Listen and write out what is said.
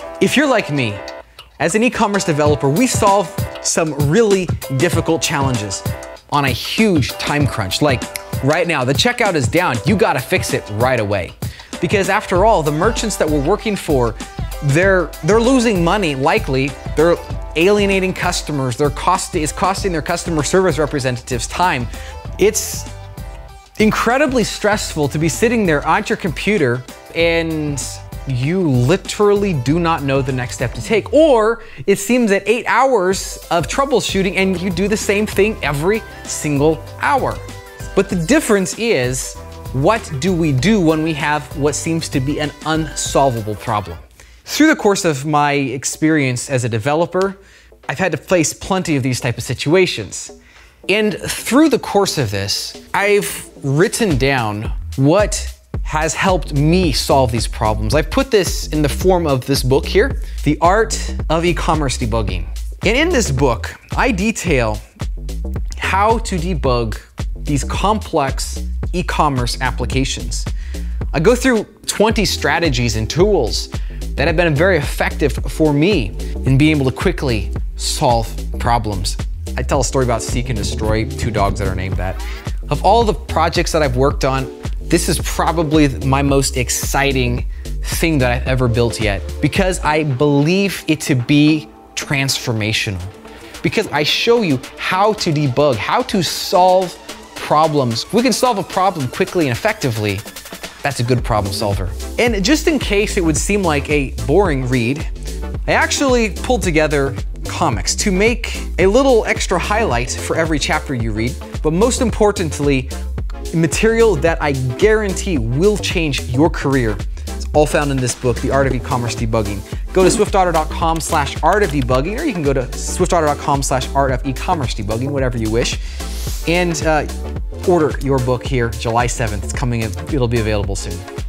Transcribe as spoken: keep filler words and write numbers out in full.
If you're like me, as an e-commerce developer, we solve some really difficult challenges on a huge time crunch. Like right now, the checkout is down. You gotta fix it right away. Because after all, the merchants that we're working for, they're, they're losing money, likely. They're alienating customers. They're cost, it's costing their customer service representatives time. It's incredibly stressful to be sitting there at your computer and you literally do not know the next step to take. Or it seems that eight hours of troubleshooting and you do the same thing every single hour. But the difference is, what do we do when we have what seems to be an unsolvable problem? Through the course of my experience as a developer, I've had to face plenty of these type of situations. And through the course of this, I've written down what has helped me solve these problems. I've put this in the form of this book here, The Art of Ecommerce Debugging. And in this book, I detail how to debug these complex e-commerce applications. I go through twenty strategies and tools that have been very effective for me in being able to quickly solve problems. I tell a story about Seek and Destroy, two dogs that are named that. Of all the projects that I've worked on, this is probably my most exciting thing that I've ever built yet, because I believe it to be transformational. Because I show you how to debug, how to solve problems. If we can solve a problem quickly and effectively, that's a good problem solver. And just in case it would seem like a boring read, I actually pulled together comics to make a little extra highlight for every chapter you read, but most importantly, material that I guarantee will change your career. It's all found in this book, The Art of Ecommerce Debugging. Go to swiftauto dot com slash art of debugging, or you can go to swiftauto dot com slash art of ecommerce debugging, whatever you wish. And uh, order your book here July seventh. It's coming in, it'll be available soon.